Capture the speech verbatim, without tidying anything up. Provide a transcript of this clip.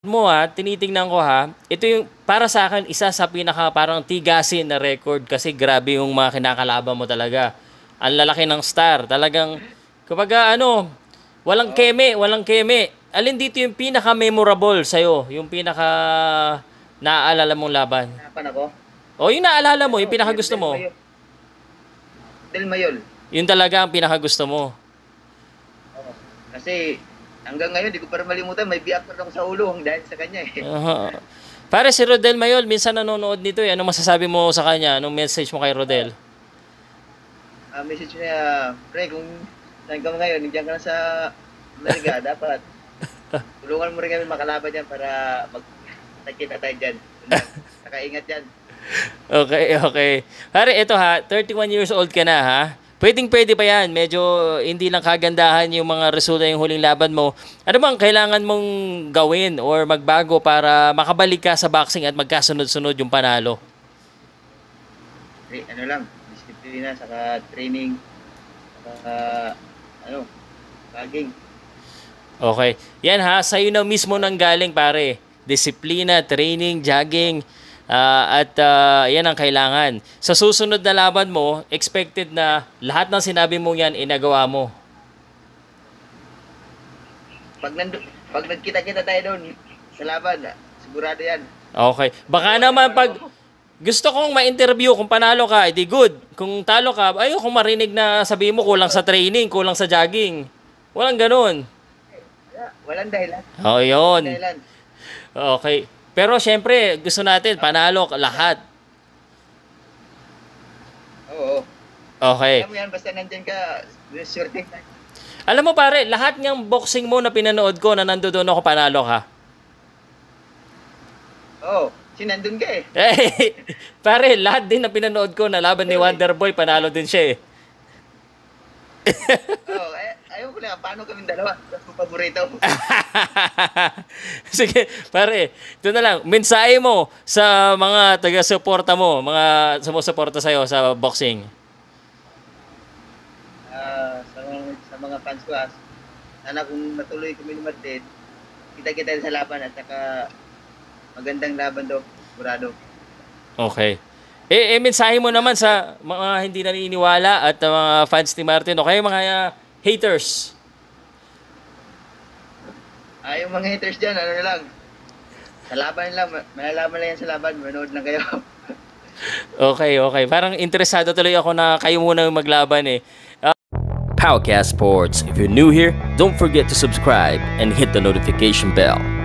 mo ha, tinitingnan ko ha, ito yung para sa akin isa sa pinaka parang tigasin na record kasi grabe yung mga kinakalaban mo talaga. Ang lalaki ng star, talagang kapag ah, ano, walang Oo, keme, walang keme. Alin dito yung pinaka memorable sa'yo, yung pinaka naaalala mong laban? hanapan ako. O yung naalala mo, Ano, yung pinaka si gusto Del mo, Mayo. Del Mayol. yun talaga ang pinaka gusto mo. Oo. Kasi hanggang ngayon, di ko pa rin malimutan, may biak pa ako sa ulo dahil sa kanya eh. Aha. Pare si Rodel Mayol, minsan nanonood nito eh. Ano masasabi mo sa kanya? Anong message mo kay Rodel? Ah, message niya, pre, kung saan ka ngayon, nandiyan ka na sa Amerika, dapat tulungan mo rin kami makalaban yan para mag-nakita tayo dyan. Saka ingat dyan. Okay, okay. Pare, ito ha, thirty-one years old ka na ha. Pwedeng pwede pa yan. Medyo hindi lang kagandahan yung mga resulta yung huling laban mo. Ano bang kailangan mong gawin or magbago para makabalik ka sa boxing at magkasunod-sunod yung panalo? Pre, ano lang, disiplina, saka training, saka ano, jogging. Okay. Yan ha, sa'yo na mismo nang galing pare. Disiplina, training, jogging, ah, at ah, yan ang kailangan. Sa susunod na laban mo, expected na lahat ng sinabi mo yan, inagawa mo. Pag, nandu- pag nagkita-kita tayo doon sa laban, sigurado yan. Okay. Baka naman pag gusto kong ma-interview kung panalo ka, edi good. Kung talo ka, ayoko marinig na sabi mo kulang sa training, kulang sa jogging. Walang ganun. Wala, walang dahilan. Oh, yun. Dahilan. Okay. Pero syempre, gusto natin panalo lahat. Oo. Okay. Alam mo yan, basta nandyan ka, sure thing. Alam mo pare, lahat ng boxing mo na pinanood ko na nandoon ako panalo ka. Oo, sinandun ka eh. Eh, pare, lahat din na pinanood ko na laban ni Wonderboy, panalo din siya eh. Oo, ay, ayaw ko lang, paano kaming dalawa? Tapos paborito. Sige, pare, ito na lang. Mensahe mo sa mga taga-suporta mo, mga sumusuporta sa'yo sa boxing. Ah, sa, mga, sa mga fans ko, ah, sana kung natuloy kami ni Martin, kita-kita sa laban at saka magandang laban daw, sigurado. Okay. Eh, eh, mensahe mo naman sa mga hindi naniniwala at uh, mga fans ni Martin o kaya mga uh, haters. Ah, yung mga haters dyan, ano na lang, sa laban lang, ma- malalaman lang yan sa laban, manood lang kayo. Okay, okay. Parang interesado tuloy ako na kayo muna yung maglaban eh. Powercast Sports. If you're new here, don't forget to subscribe and hit the notification bell.